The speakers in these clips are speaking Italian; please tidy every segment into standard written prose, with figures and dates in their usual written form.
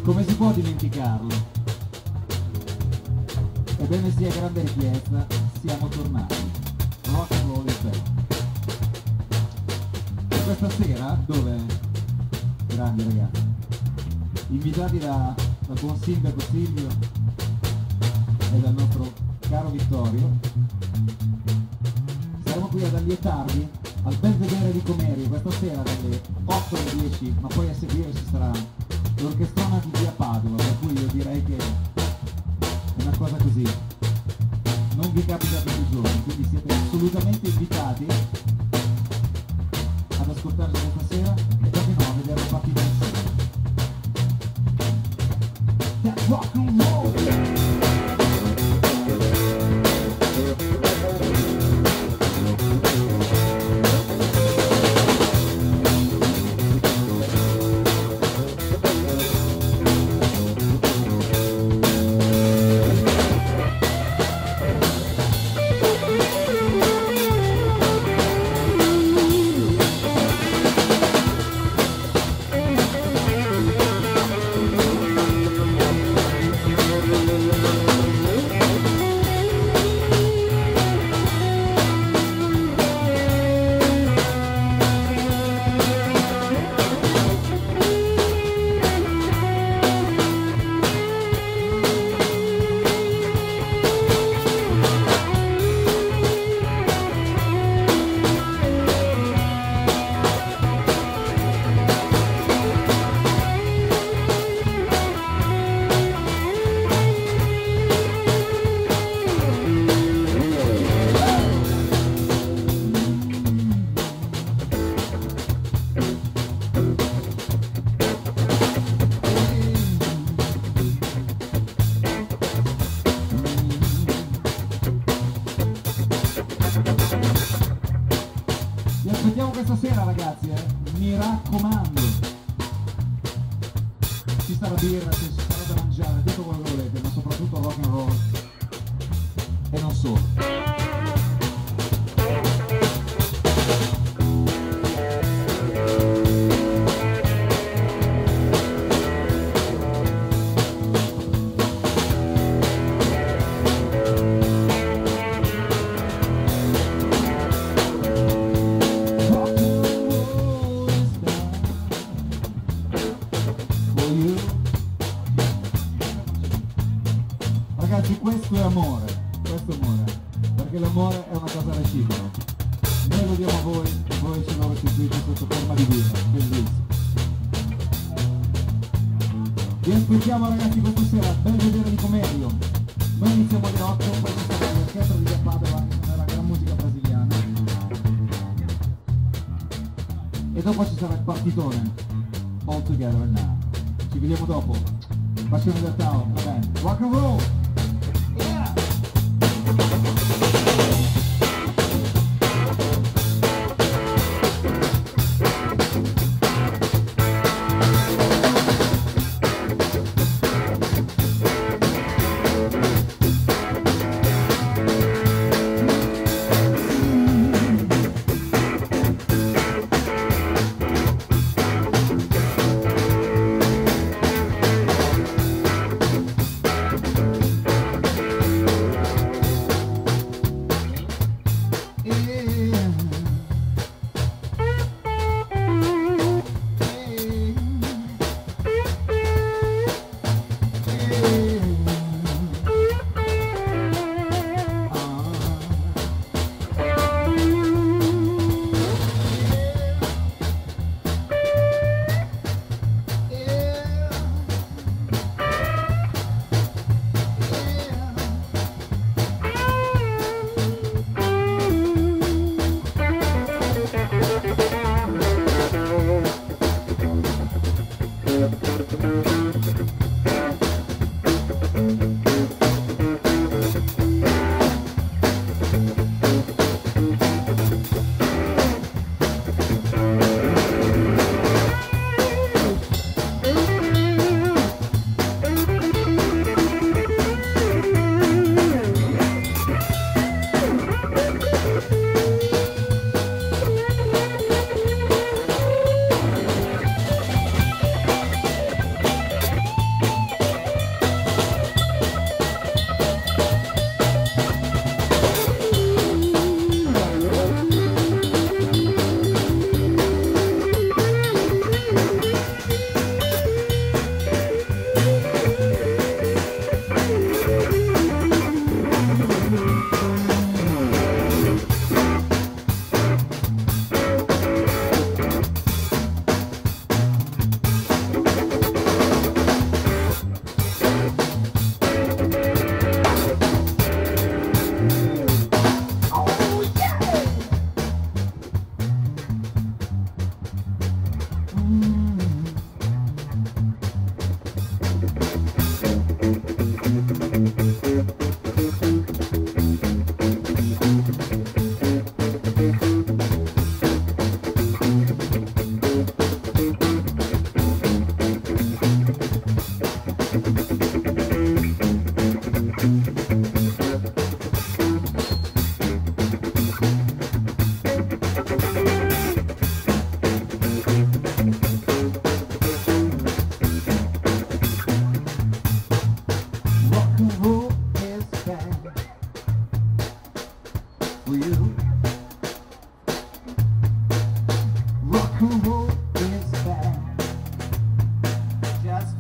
Come si può dimenticarlo? Ebbene sia grande richiesta, siamo tornati. Rock and roll is back. E questa sera, dove? Grandi ragazzi. Invitati dal buon sindaco Silvio e dal nostro caro Vittorio, saremo qui ad allietarvi al bel vedere di Comerio questa sera dalle 8 alle 10, ma poi a seguire ci sarà l'orchestrona di via Padova, per cui io direi che è una cosa così, non vi capita tutti i giorni, quindi siete assolutamente invitati ad ascoltarci questa sera e perché no, a vedere la partita insieme. That's rock and roll! Aspettiamo questa sera ragazzi, mi raccomando, ci sarà birra, ci sarà da mangiare, tutto quello che volete, ma soprattutto rock and roll e non solo. Ragazzi, questo è amore, perché l'amore è una cosa reciproca. Noi lo diamo a voi e voi ce lo restituite sotto forma di vita, bellissimo. Vi aspettiamo ragazzi questa sera, bel vedere di Comerio. Noi iniziamo alle 8, poi ci sarà l'orchestra di via Padova, che è la gran musica brasiliana. E dopo ci sarà il partitone, All Together Now. Ci vediamo dopo. Passione del TAO, va bene. Rock and roll! Yeah!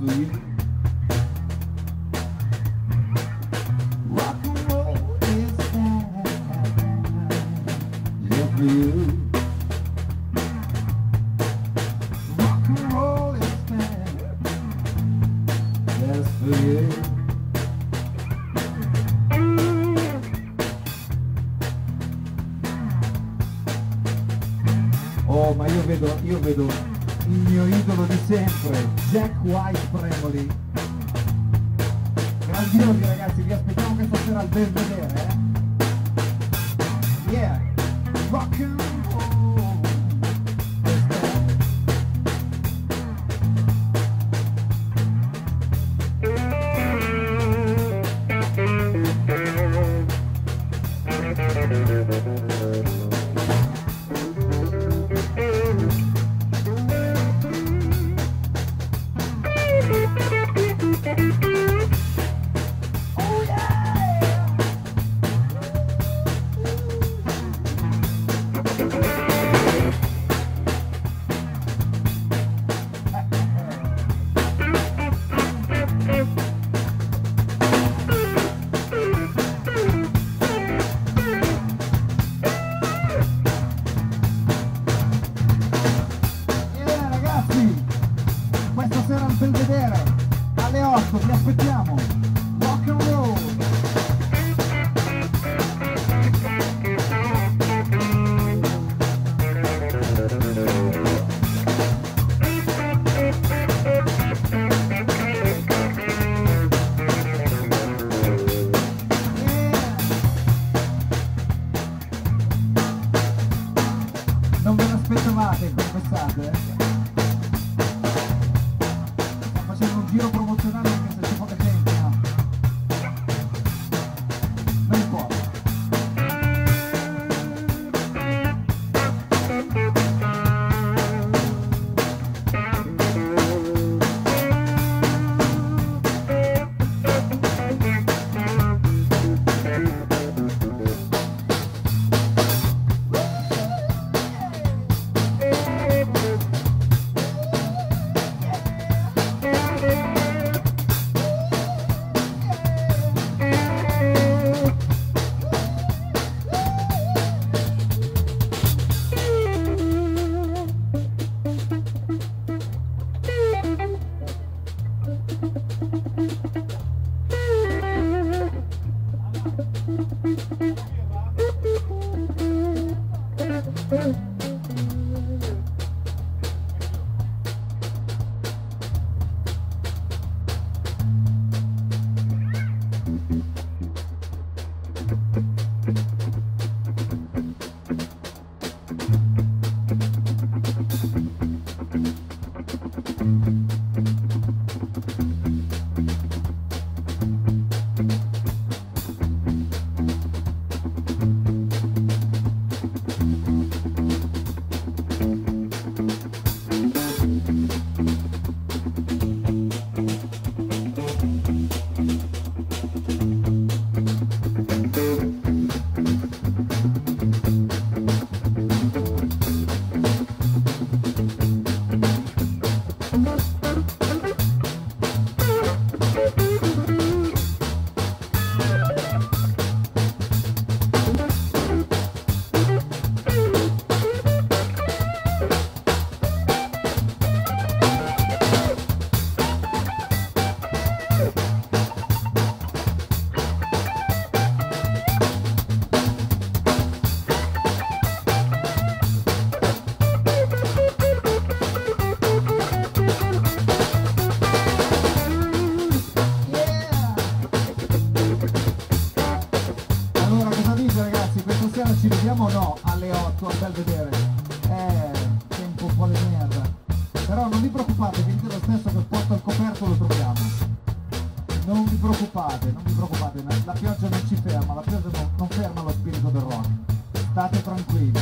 for you. Rock and roll is bad, just for you. Rock and roll is bad, just for you. Oh, ma io vedo il mio idolo di sempre, Jack White Premoli. Grandiosi ragazzi, vi aspettiamo questa sera al Belvedere, Yeah, rock and roll. Questa sera al Belvedere alle 8 vi aspettiamo. Rock and roll. Non ve l'aspettavate, confessate, un giro promozionale anche se c'è poca gente, no? Non importa. Ci vediamo o no alle 8 al Belvedere? Tempo un po' di merda. Però non vi preoccupate, venite lo stesso che porto il coperto, lo troviamo. Non vi preoccupate, la pioggia non ci ferma, la pioggia non ferma lo spirito del rock. State tranquilli.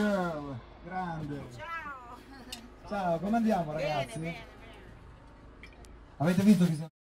girl, grande. Ciao. Ciao, come andiamo ragazzi? Bene. Avete visto chi siamo?